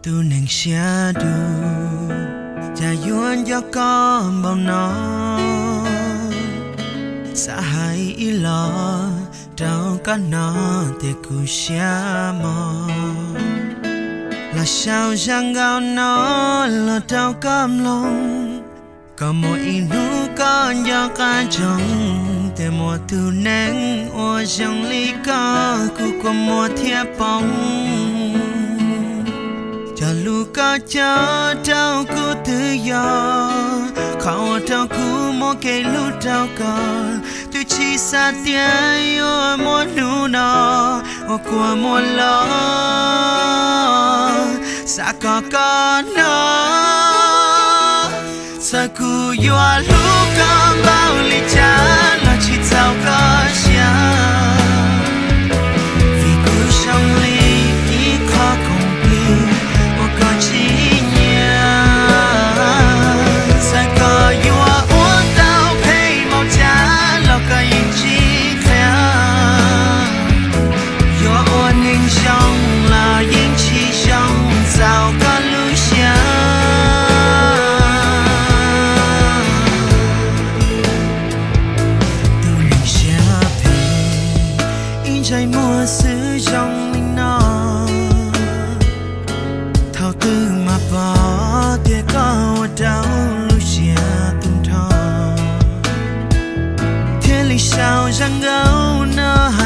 tu neng xia du cha yuan cho con bao nó xã hai ý lo đâu có nó để cu xia mò là sao giang gạo nó là đâu cam lòng có mỗi nụ con do cả trong để mùa thu nắng ô trong ly có cụ có mùa thiệp bóng cho lu có cho trao cụ tự do khó trao cụ mùa cây lu trao có tôi chỉ xa tiếng ô mùa nụ nó ô của mùa lo xa có nó sa cu yo lu con bao ly cha là chỉ sao có xa vì cu trong ly ý khó không biết một con chỉ nhớ sa có yo uống tao thấy màu cha là có những chi khác yo uống hình trong là những chi trong sao có lu xa trái mùa xứ trong linh nó thao tư mà bỏ tia có đau lúc chia tung thọ thiên lý sao răng gấu nó